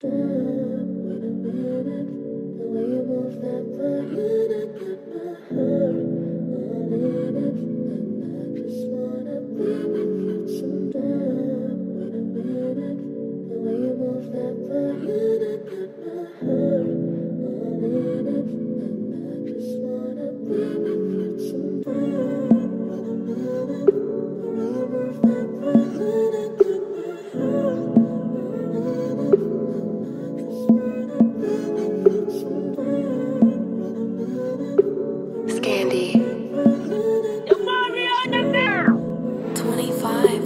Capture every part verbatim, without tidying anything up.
Wait a minute, the way you move that body, I got my heart all in it, and I just wanna be with you sometime. Wait a minute, the way you move that body, I got my heart all in it, and I just wanna be with you sometime. Wait a minute, the way you move that body, I got my heart all in it. Scandy. twenty-five.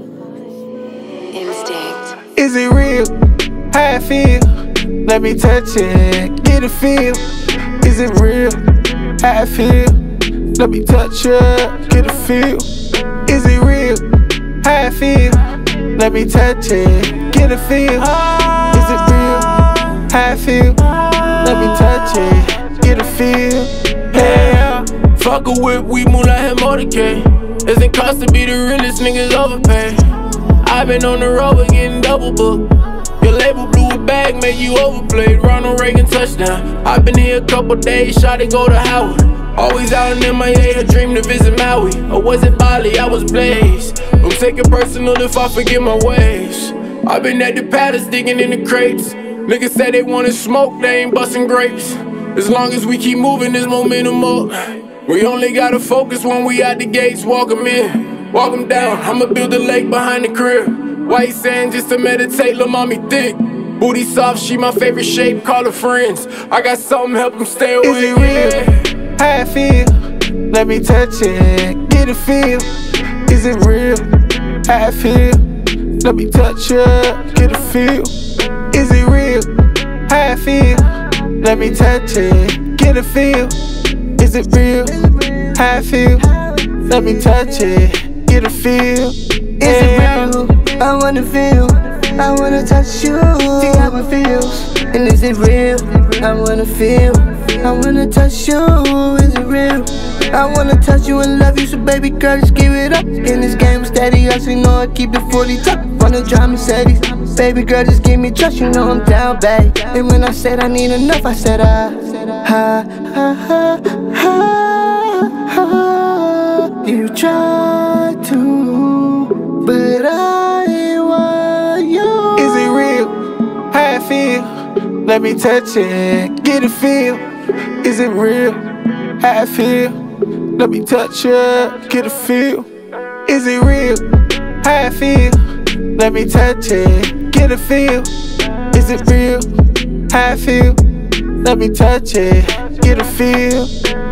Instinct. Is it real? How I feel? Let me touch it, get a feel. Is it real? How I feel? Let me touch it, get a feel. Is it real? How I feel? Let me touch it, get a feel. Is it real? How I feel? Let me touch it, get a feel. Hey, yeah. Fuck a whip, we move like him motorcade. Isn't cost to be the realest niggas overpaid. I been on the road getting double booked. Your label blew a bag, made you overplayed. Ronald Reagan touchdown. I been here a couple days, shot it go to Howard. Always out in M I A, a dream to visit Maui. Or was it Bali? I was blazed. Don't take it personal if I forget my ways. I been at the palace digging in the crates. Niggas say they wanna smoke, they ain't busting grapes. As long as we keep moving this momentum up, we only gotta focus when we out the gates. Walk 'em in, walk 'em down. I'ma build a lake behind the crib. White sand just to meditate, lil' mommy thick. Booty soft, she my favorite shape, call her friends. I got something, help them stay away. Is it real? How I feel? Let me touch it, get a feel. Is it real? How I feel? Let me touch it, get a feel. Is it real? How I feel? Let me touch it, get a feel. Is it real? How I feel? Let me touch it, get a feel. Is it real? I wanna feel, I wanna touch you, see how it feels. And is it real? I wanna feel, I wanna touch you, is it real? I wanna touch you and love you, so baby girl, just give it up. In this game, steady, I see no I keep the forty tucked. Wanna drive Mercedes, baby girl, just give me trust, you know I'm down, babe. And when I said I need enough, I said I, ha, ha, ha, ha, ha. You tried to, but I want you. Is it real? How I feel? Let me touch it, get a feel. Is it real? How I feel? Let me touch it, get a feel. Is it real? How I feel? Let me touch it, get a feel. Is it real? How I feel? Let me touch it, get a feel.